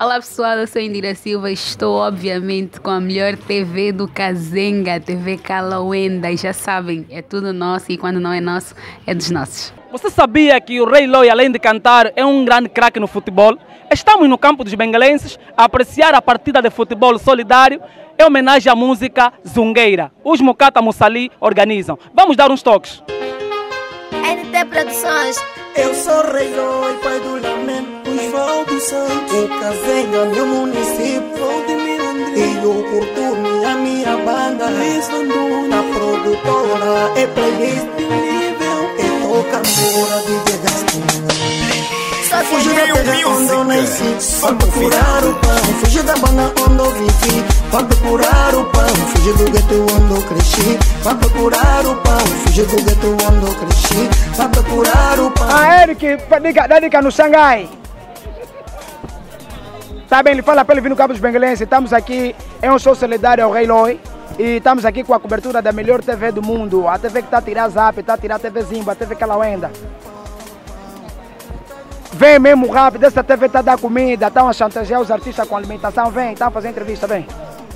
Olá pessoal, eu sou Indira Silva e estou obviamente com a melhor TV do Kazenga, TV Kalawenda. E já sabem, é tudo nosso e quando não é nosso, é dos nossos. Você sabia que o Rei Loi, além de cantar, é um grande craque no futebol? Estamos no campo dos bengalenses a apreciar a partida de futebol solidário em homenagem à música Zungueira. Os Mokata Mussali organizam. Vamos dar uns toques. NT Produções. Eu sou Rei Loi, pai do lamento, Osvaldo Santos. O Kazenga, meu município, e eu curto minha banda. Na produtora, é playlist nível, é toca mora de Gaston. Fugir da terra onde eu nasci, vai procurar o pão. Fugir da banda onde eu vivi, vai procurar o pão. Fugir do gueto onde eu cresci, vai procurar o pão. Fugir do gueto onde eu cresci, vai procurar o pão. Eric, dá dica no Xangai. Tá bem, ele fala para ele vir no Campo dos Bengalenses. Estamos aqui, é um show solidário ao Rei Loi. E estamos aqui com a cobertura da melhor TV do mundo. A TV que está a tirar Zap, está a tirar a TV Zimba, a TV Kalawenda. Vem mesmo rápido, essa TV está a dar comida, estão a chantagear os artistas com alimentação, vem, estão a fazer entrevista, vem.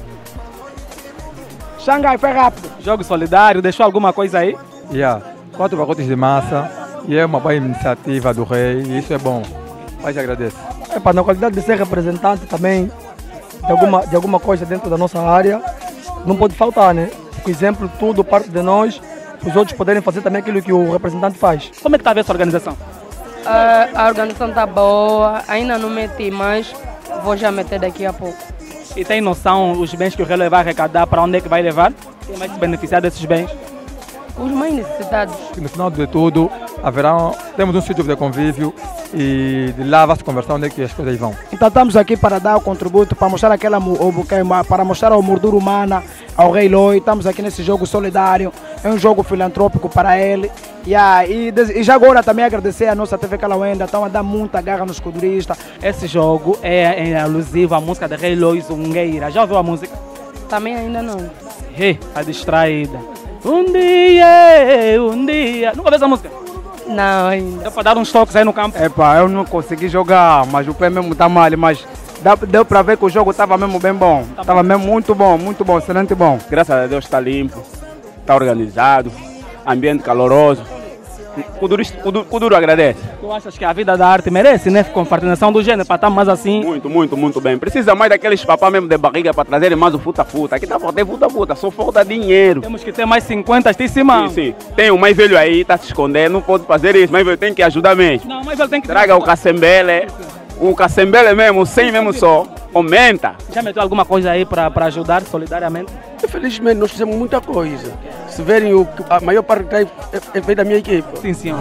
Xangai, foi rápido. Jogo solidário, deixou alguma coisa aí? 4 pacotes de massa, e é uma boa iniciativa do Rei, e isso é bom. Mas agradeço. Na qualidade de ser representante também de alguma coisa dentro da nossa área, não pode faltar, né? Por exemplo, tudo parte de nós, os outros poderem fazer também aquilo que o representante faz. Como é que está a ver essa organização? A organização está boa, ainda não meti, mas vou já meter daqui a pouco. E tem noção os bens que o Rei Loi vai arrecadar, para onde é que vai levar? Quem vai se beneficiar desses bens? Os mais necessitados. E no final de tudo, temos um sítio de convívio e de lá vai se conversar onde é que as coisas vão. Então estamos aqui para dar o contributo, para mostrar para mostrar a moldura humana ao Rei Loi. Estamos aqui nesse jogo solidário, é um jogo filantrópico para ele. E já agora também agradecer a nossa TV Kalawenda, estão a dar muita garra nos culturistas. Esse jogo é alusivo à música de Rei Loi Zungueira. Já ouviu a música? Também ainda não. A distraída. Um dia. Nunca ouviu essa música? Não, ainda. Deu para dar uns toques aí no campo? Eu não consegui jogar, mas o pé mesmo está mal, mas deu para ver que o jogo estava mesmo bem bom. Estava mesmo muito bom, excelente bom. Graças a Deus está limpo, está organizado, ambiente caloroso. O duro agradece. Tu achas que a vida da arte merece, né? Confraternização do gênero, para estar mais assim? Muito bem. Precisa mais daqueles papás mesmo de barriga para trazerem mais o futa-futa. Aqui tá faltando futa-futa, só falta dinheiro. Temos que ter mais 50 estima. Sim. Tem um mais velho aí, tá se escondendo, não pode fazer isso. Mais velho tem que ajudar mesmo. Não, mais velho tem que... Traga o Cacembele, mesmo, 100 mesmo só. Aumenta. Já meteu alguma coisa aí para ajudar solidariamente? Infelizmente nós fizemos muita coisa. Se verem, a maior parte é feita da minha equipe. Sim, senhor.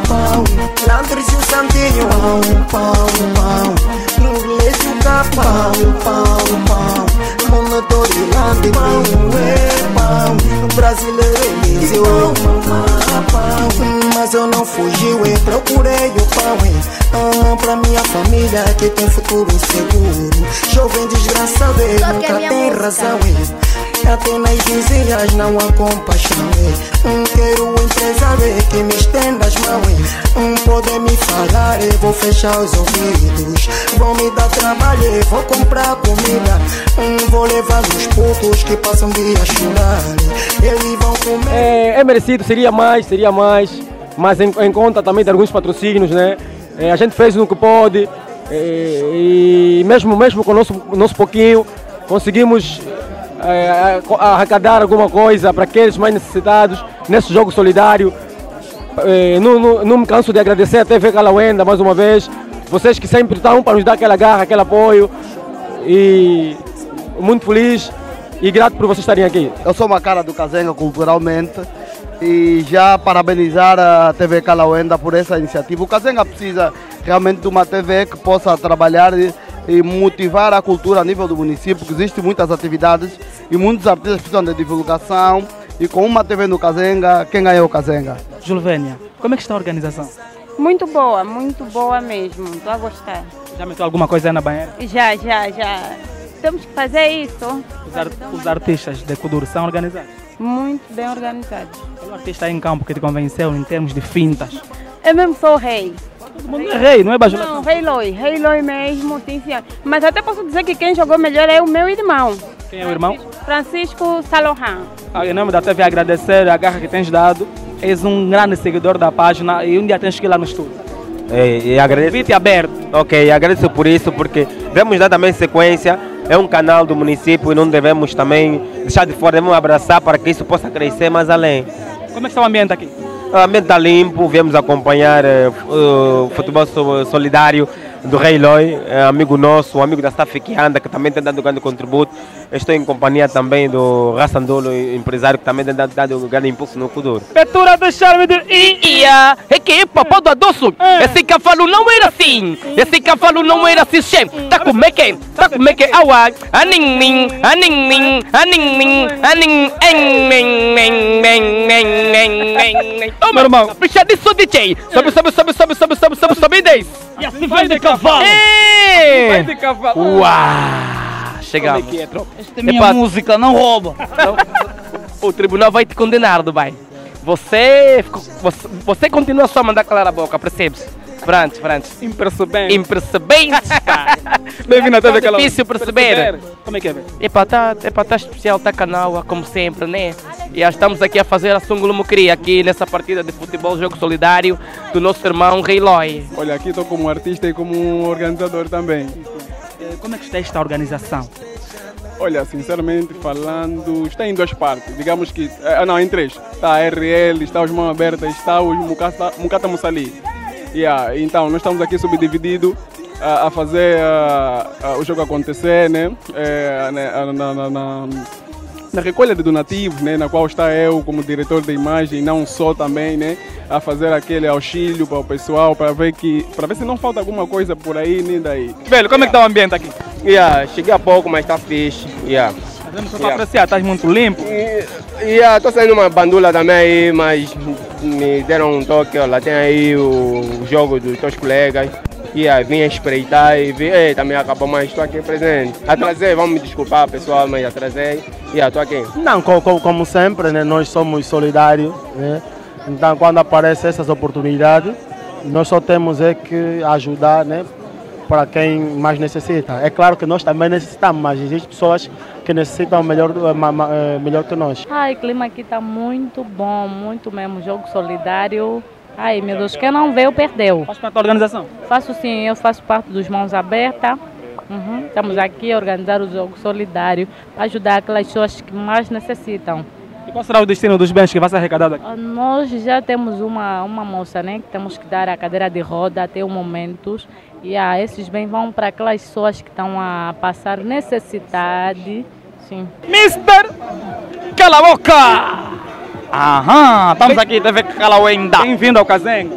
Mas eu não fugi, eu procurei o pão, pra minha família que tem futuro inseguro. Jovem desgraçado, nunca tem razão, até nas vizinhas não há compaixão. Quero um empresário que me estenda as mãos. Podem me falar, eu vou fechar os ouvidos. Vão me dar trabalho, eu vou comprar comida. Vou levar os putos que passam o dia a chorar. Eles vão comer. É merecido, seria mais, mas em conta também de alguns patrocínios, né? A gente fez o que pode e mesmo com o nosso pouquinho conseguimos arrecadar alguma coisa para aqueles mais necessitados nesse jogo solidário. Não me canso de agradecer a TV Kalawenda mais uma vez, vocês que sempre estão para nos dar aquela garra, aquele apoio, e muito feliz e grato por vocês estarem aqui. Eu sou uma cara do Kazenga culturalmente e já parabenizar a TV Kalawenda por essa iniciativa. O Kazenga precisa realmente de uma TV que possa trabalhar e motivar a cultura a nível do município, porque existem muitas atividades e muitos artistas precisam de divulgação, e com uma TV no Kazenga, quem ganhou o Kazenga? Julvênia, como é que está a organização? Muito boa mesmo, estou a gostar. Já meteu alguma coisa aí na banheira? Já. Temos que fazer isso. Os artistas de Kuduro são organizados? Muito bem organizados. Qual artista aí em campo que te convenceu em termos de fintas? Eu mesmo sou o Rei. Todo mundo é rei, não é bajulação? Não, Rei Loi mesmo, sim, sim. Mas até posso dizer que quem jogou melhor é o meu irmão. Quem é o irmão? Francisco Salohan. Em nome da TV, agradecer a garra que tens dado. És um grande seguidor da página e um dia tens que ir lá no estúdio. E agradeço. Convite aberto. Ok, agradeço por isso, porque devemos dar também sequência. É um canal do município e não devemos também deixar de fora, devemos abraçar para que isso possa crescer mais além. Como é que está o ambiente aqui? O ambiente está limpo, viemos acompanhar o futebol solidário do Rei Loi, amigo nosso, um amigo da staff que anda, que também tem dado um grande contributo. Estou em companhia também do Rassandolo, empresário, que também tem dado um grande impulso no futuro. Petura de charme de Ia, é que papo do adoço. Esse cavalo não era assim. Esse cavalo não era assim, chefe. Tá como é que? Aua. Aning, meu irmão. Puxa disso, DJ. Sobe 10. E assim vai de cavalo. Vai de cavalo. Uau. Chegamos. Esta é minha música, não rouba. O tribunal vai te condenar, Dubai. Você continua só a mandar calar a boca, percebes? Frantes. Impercebente. Bem-vindo a TV Calão. Difícil perceber. Como é que é? Tá especial, tá canal, como sempre, né? E já estamos aqui a fazer a Sungulumucri aqui nessa partida de futebol, jogo solidário do nosso irmão Rei Loi. Olha, aqui estou como artista e como um organizador também. Como é que está esta organização? Olha, sinceramente falando, está em duas partes. Digamos que, não, em três. Está a RL, está os Mãos Abertas, está os Mukata Mussali. Então, nós estamos aqui subdivididos a fazer o jogo acontecer, né? Na recolha de donativos, né, na qual está eu como diretor de imagem, não só também, né, a fazer aquele auxílio para o pessoal, para ver se não falta alguma coisa por aí, nem daí. Velho, como é que está o ambiente aqui? Cheguei há pouco, mas está fixe. Só para apreciar, estás muito limpo? Estou saindo uma bandula também aí, mas me deram um toque, olha, tem aí o jogo dos teus colegas. Vim espreitar e vi, também acabou, mas estou aqui presente. Atrasei, vamos me desculpar pessoal, mas atrasei. Estou aqui. Não, como sempre, né, nós somos solidários, né? Então quando aparecem essas oportunidades, nós só temos que ajudar, né, para quem mais necessita. É claro que nós também necessitamos, mas existem pessoas que necessitam melhor que nós. O clima aqui está muito bom, muito mesmo, jogo solidário. Ai, meu Deus, quem não veio, perdeu. Faz parte da organização? Faço sim, eu faço parte dos Mãos Abertas. Estamos aqui a organizar o jogo solidário para ajudar aquelas pessoas que mais necessitam. E qual será o destino dos bens que vai ser arrecadado aqui? Nós já temos uma moça, né, que temos que dar a cadeira de roda até o momento. E esses bens vão para aquelas pessoas que estão a passar necessidade. Sim. Mister Cala a Boca! Estamos aqui, TV Calauenda. Bem-vindo ao Kazenga.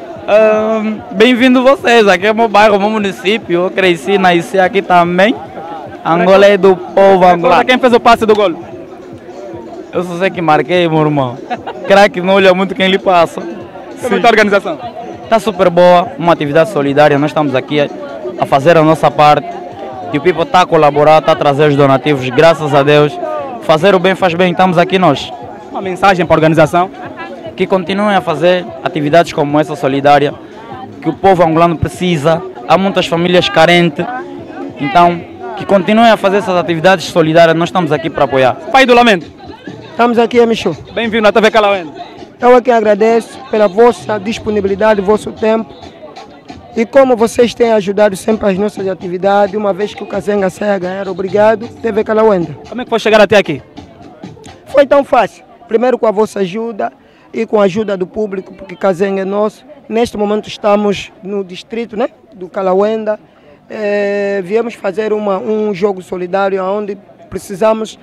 Bem-vindo vocês, aqui é meu bairro, meu município. Eu cresci, nasci aqui também. Angola é do povo angolano. Quem fez o passe do gol? Eu só sei que marquei, meu irmão. Craque não olha muito quem lhe passa. Como está a organização? Está super boa, uma atividade solidária. Nós estamos aqui a fazer a nossa parte. E o people está a colaborar, está a trazer os donativos, graças a Deus. Fazer o bem faz bem, estamos aqui nós. Uma mensagem para a organização? Que continuem a fazer atividades como essa solidária, que o povo angolano precisa. Há muitas famílias carentes, então que continuem a fazer essas atividades solidárias, nós estamos aqui para apoiar. Pai do Lamento. Estamos aqui, Michu. Bem-vindo à TV Calauenda. Eu aqui agradeço pela vossa disponibilidade, vosso tempo. E como vocês têm ajudado sempre as nossas atividades, uma vez que o Kazenga sai a ganhar, obrigado, TV Calauenda. Como é que foi chegar até aqui? Foi tão fácil. Primeiro com a vossa ajuda e com a ajuda do público, porque Kazenga é nosso. Neste momento estamos no distrito, né, do Calauenda. Viemos fazer um jogo solidário onde precisamos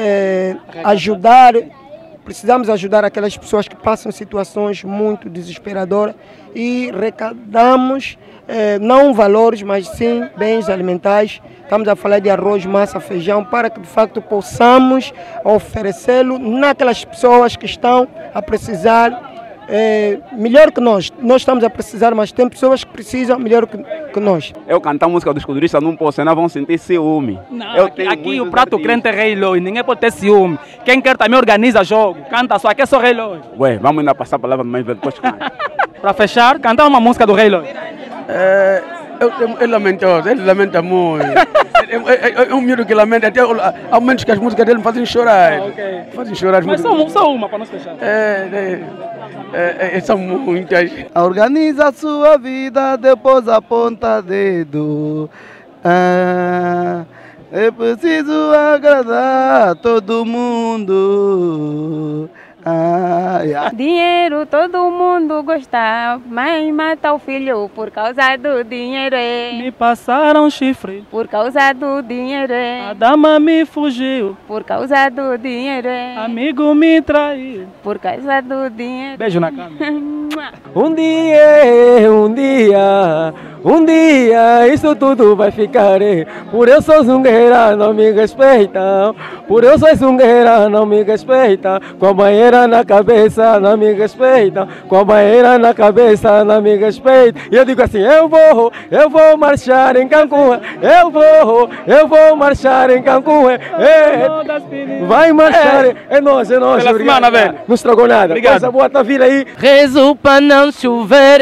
ajudar aquelas pessoas que passam situações muito desesperadoras e arrecadamos não valores, mas sim bens alimentares. Estamos a falar de arroz, massa, feijão, para que de facto possamos oferecê-lo naquelas pessoas que estão a precisar melhor que nós. Nós estamos a precisar, mas tem pessoas que precisam melhor que nós. Eu cantar música dos culturistas não posso, senão vão sentir ciúme. Não, aqui o prato crente é Rei Loi, ninguém pode ter ciúme. Quem quer também organiza jogo, canta só, aqui é só Rei Loi. Ué, vamos ainda passar a palavra mais velho, depois canta. Para fechar, cantar uma música do Rei Loi. Ele lamenta muito. É um miúdo que lamenta, até ao menos que as músicas dele me fazem chorar. Fazem chorar as Mas músicas. só uma para nós fechar. São muitas. Organiza a sua vida, depois aponta dedo. É preciso agradar todo mundo. Dinheiro todo mundo gosta, mãe mata o filho por causa do dinheiro. Me passaram chifre por causa do dinheiro. A dama me fugiu por causa do dinheiro. Amigo me traiu por causa do dinheiro. Beijo na cama. Um dia, isso tudo vai ficar. Por eu sou zungueira, não me respeitam. Por eu sou zungueira, não me respeitam. Com a banheira na cabeça, não me respeitam. Com a banheira na cabeça, não me respeitam. E eu digo assim, eu vou marchar em Cancún. Eu vou marchar em Cancún. Vai marchar. É nós, obrigado. Não estragou nada. Coisa boa tá vindo aí. Rezo para não chover,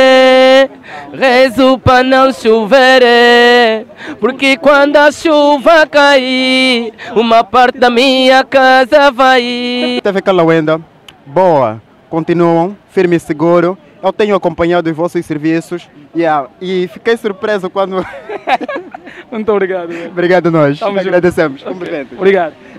rezo para não chover, porque quando a chuva cair, uma parte da minha casa vai. TV Calauenda, boa, continuam, firme e seguro. Eu tenho acompanhado os vossos serviços e fiquei surpreso quando... Muito obrigado. Obrigado a nós, agradecemos. Okay. Obrigado.